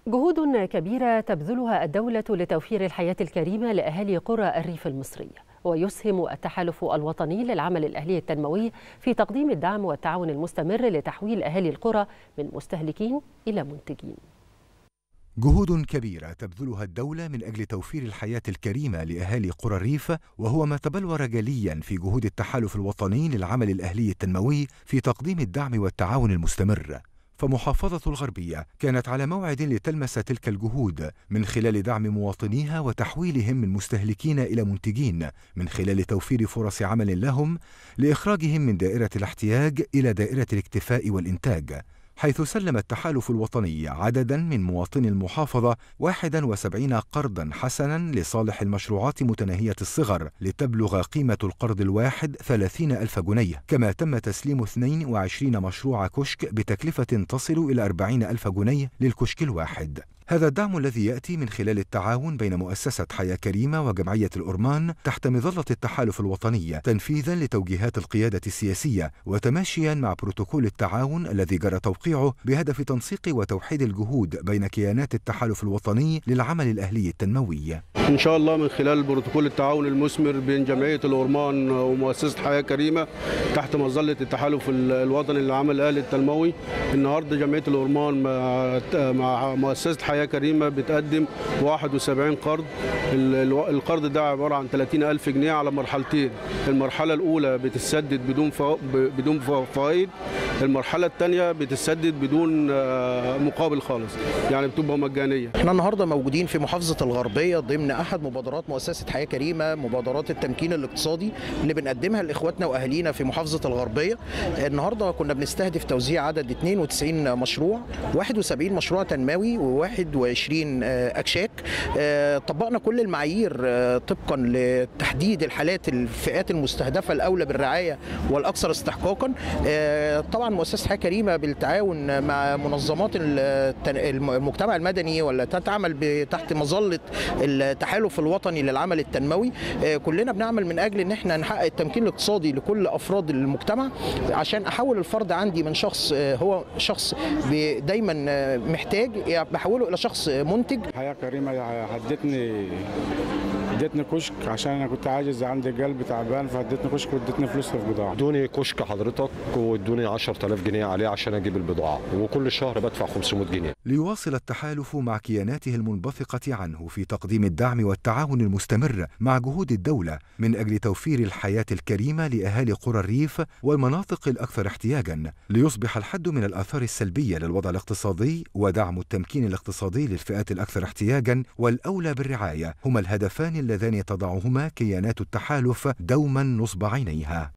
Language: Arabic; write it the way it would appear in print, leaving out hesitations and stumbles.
جهود كبيرة تبذلها الدولة لتوفير الحياة الكريمة لأهالي قرى الريف المصري، ويسهم التحالف الوطني للعمل الأهلي التنموي في تقديم الدعم والتعاون المستمر لتحويل أهالي القرى من مستهلكين إلى منتجين. جهود كبيرة تبذلها الدولة من أجل توفير الحياة الكريمة لأهالي قرى الريف، وهو ما تبلور جليا في جهود التحالف الوطني للعمل الأهلي التنموي في تقديم الدعم والتعاون المستمر. فمحافظة الغربية كانت على موعد لتلمس تلك الجهود من خلال دعم مواطنيها وتحويلهم من مستهلكين إلى منتجين، من خلال توفير فرص عمل لهم لإخراجهم من دائرة الاحتياج إلى دائرة الاكتفاء والإنتاج، حيث سلم التحالف الوطني عددا من مواطني المحافظة 71 قرضا حسنا لصالح المشروعات متناهية الصغر، لتبلغ قيمة القرض الواحد 30,000 جنيه، كما تم تسليم 22 مشروع كشك بتكلفة تصل إلى 40,000 جنيه للكشك الواحد. هذا الدعم الذي يأتي من خلال التعاون بين مؤسسة حياة كريمة وجمعية الأورمان تحت مظلة التحالف الوطني، تنفيذا لتوجيهات القيادة السياسية وتماشيا مع بروتوكول التعاون الذي جرى توقيعه بهدف تنسيق وتوحيد الجهود بين كيانات التحالف الوطني للعمل الأهلي التنموي. إن شاء الله من خلال بروتوكول التعاون المثمر بين جمعية الأورمان ومؤسسة حياة كريمة تحت مظلة التحالف الوطني للعمل الأهلي التنموي، النهارده جمعية الأورمان مع مؤسسة حياة كريمة بتقدم 71 قرض. القرض ده عبارة عن 30,000 جنيه على مرحلتين. المرحلة الأولى بتسدد بدون فوائد، المرحلة الثانية بتسدد بدون مقابل خالص، يعني بتبقى مجانية. احنا النهارده موجودين في محافظة الغربية ضمن أحد مبادرات مؤسسة حياة كريمة، مبادرات التمكين الاقتصادي اللي بنقدمها لإخواتنا وأهالينا في محافظة الغربية. النهارده كنا بنستهدف توزيع عدد 92 مشروع، 71 مشروع تنموي و21 أكشاك. طبقنا كل المعايير طبقا لتحديد الحالات الفئات المستهدفة الأولى بالرعاية والأكثر استحقاقا. طبعا مؤسسة حياة كريمة بالتعاون مع منظمات المجتمع المدني واللي تعمل تحت مظلة التحالف الوطني للعمل التنموي، كلنا بنعمل من أجل إن احنا نحقق التمكين الاقتصادي لكل أفراد المجتمع، عشان أحول الفرد عندي من شخص هو شخص دايما محتاج بحوله إلى شخص منتج. حياة كريمة ادتني كشك عشان انا كنت عاجز، عندي قلب تعبان، فادتني كشك وادتني فلوس في البضاعه. ادوني كشك حضرتك وادوني 10,000 جنيه عليه عشان اجيب البضاعه، وكل شهر بدفع 500 جنيه. ليواصل التحالف مع كياناته المنبثقة عنه في تقديم الدعم والتعاون المستمر مع جهود الدولة من أجل توفير الحياة الكريمة لأهالي قرى الريف والمناطق الأكثر احتياجا، ليصبح الحد من الآثار السلبية للوضع الاقتصادي ودعم التمكين الاقتصادي للفئات الأكثر احتياجا والأولى بالرعاية هما الهدفان اللذان تضعهما كيانات التحالف دوما نصب عينيها.